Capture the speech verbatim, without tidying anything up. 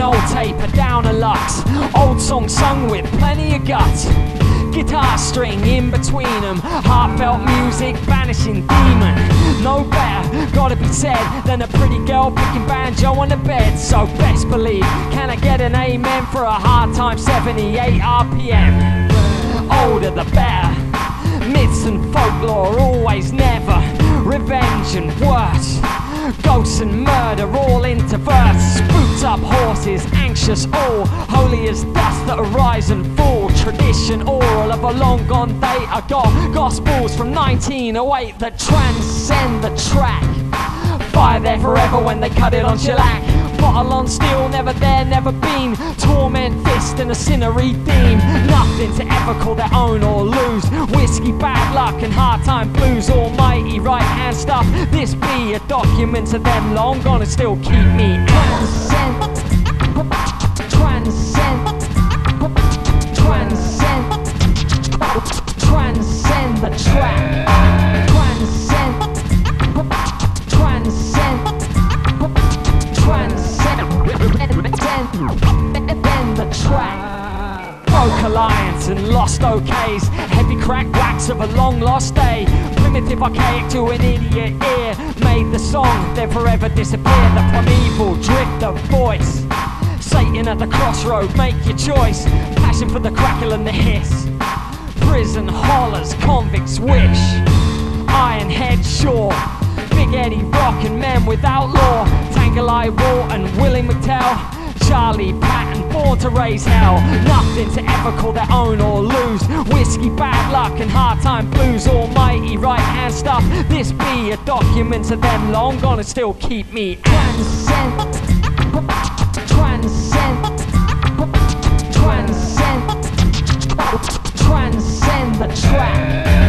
old taper down a lux. Old song sung with plenty of guts. Guitar string in between them. Heartfelt music, vanishing demon. No better, gotta be said, than a pretty girl picking banjo on the bed. So best believe, can I get an amen for a hard time seventy-eight R P M? Older the better. Myths and folklore, always never. Revenge and worse. Ghosts and murder all into verse. Spooked up horses, anxious all. Holy as dust that arise and fall. Tradition oral of a long gone date. I got gospels from nineteen oh eight that transcend the track. Fire there forever when they cut it on shellac. Bottle on steel, never there, never been. Torment, fist and a sinner redeem. Nothing to ever call their own or lose. Whiskey, bad luck and hard time blues. Almighty right hand stuff. This be a document to them long gone and still keep me transcend. Transcend. Transcend. Transcend the track. Transcend. Transcend. Transcend the track. Broke alliance and lost okays. Heavy crack wax of a long lost day. Primitive archaic to an idiot ear. Made the song, then forever disappear. The primeval drift of voice. Satan at the crossroad, make your choice. Passion for the crackle and the hiss. Prison hollers, convicts wish. Iron head shore. Big Eddie rockin' men without law. Tangle-Eye Walt and Willie McTell. Charlie Patton, born to raise hell. Nothing to ever call their own or lose. Whiskey, bad luck and hard time blues. Almighty right hand stuff. This be a document to them long gone and still keep me transcend. Transcend. Transcend. Transcend the track.